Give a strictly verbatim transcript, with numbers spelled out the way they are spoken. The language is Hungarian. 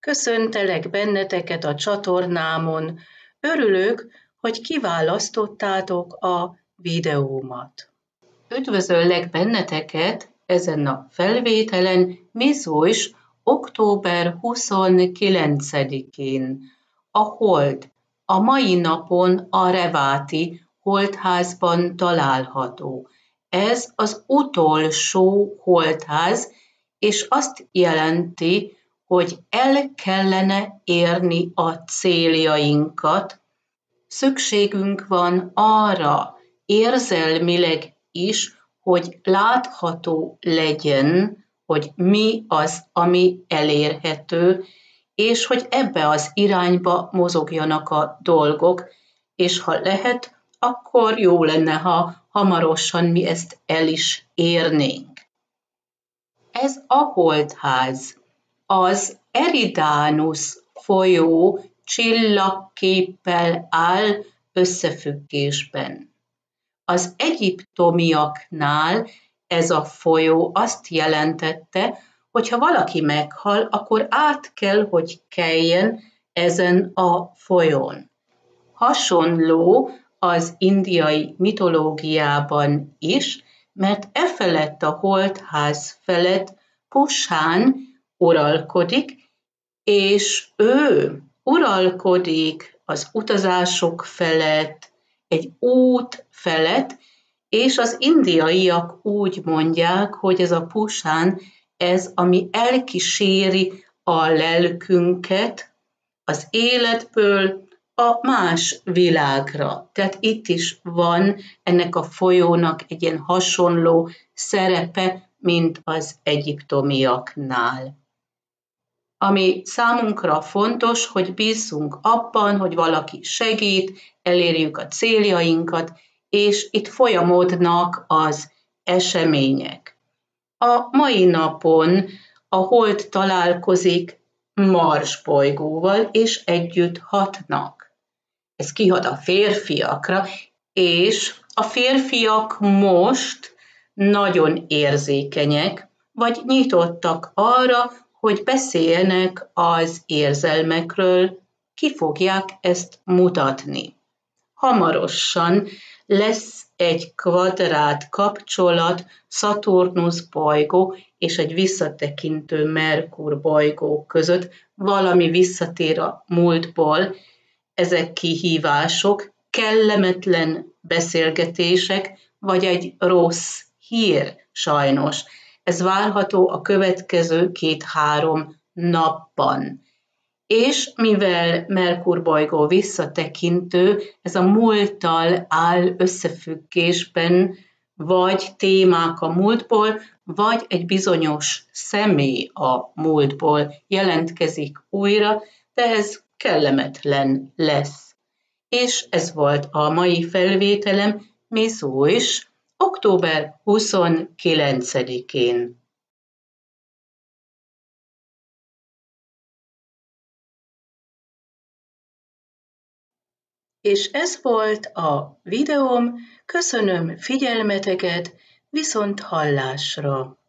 Köszöntelek benneteket a csatornámon. Örülök, hogy kiválasztottátok a videómat. Üdvözöllek benneteket ezen a felvételen, bizonyos október huszonkilencedikén. A hold a mai napon a Reváti Holdházban található. Ez az utolsó holdház, és azt jelenti, hogy el kellene érni a céljainkat. Szükségünk van arra érzelmileg is, hogy látható legyen, hogy mi az, ami elérhető, és hogy ebbe az irányba mozogjanak a dolgok, és ha lehet, akkor jó lenne, ha hamarosan mi ezt el is érnénk. Ez a holdház az Eridanus folyó csillagképpel áll összefüggésben. Az egyiptomiaknál ez a folyó azt jelentette, hogy ha valaki meghal, akkor át kell, hogy keljen ezen a folyón. Hasonló az indiai mitológiában is, mert e felett a holdház felett Pusán uralkodik, és ő uralkodik az utazások felett, egy út felett, és az indiaiak úgy mondják, hogy ez a Pusán, ez, ami elkíséri a lelkünket az életből a más világra. Tehát itt is van ennek a folyónak egy ilyen hasonló szerepe, mint az egyiptomiaknál. Ami számunkra fontos, hogy bízzunk abban, hogy valaki segít, elérjük a céljainkat, és itt folyamodnak az események. A mai napon a hold találkozik Mars bolygóval, és együtt hatnak. Ez kihat a férfiakra, és a férfiak most nagyon érzékenyek, vagy nyitottak arra, hogy beszéljenek az érzelmekről, ki fogják ezt mutatni. Hamarosan lesz egy kvadrát kapcsolat Szaturnusz bolygó és egy visszatekintő Merkur bolygó között, valami visszatér a múltból. Ezek kihívások, kellemetlen beszélgetések, vagy egy rossz hír sajnos. Ez várható a következő két-három napban. És mivel Merkur bolygó visszatekintő, ez a múlttal áll összefüggésben, vagy témák a múltból, vagy egy bizonyos személy a múltból jelentkezik újra, de ez kellemetlen lesz. És ez volt a mai felvételem, bizonyos október huszonkilencedikén. És ez volt a videóm, köszönöm figyelmeteket, viszont hallásra!